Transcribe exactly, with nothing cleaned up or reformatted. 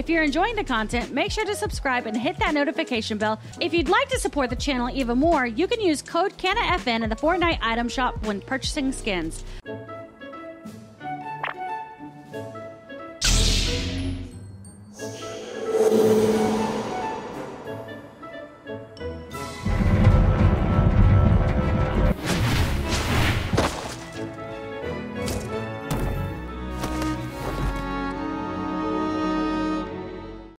If you're enjoying the content, make sure to subscribe and hit that notification bell. If you'd like to support the channel even more, you can use code CANNAFN in the Fortnite item shop when purchasing skins.